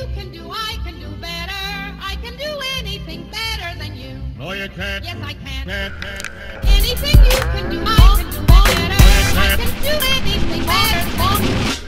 you can do, I can do better. I can do anything better than you. No, you can't. Yes, I can. Can't. Anything you can do, I can do better. I can do anything better than you.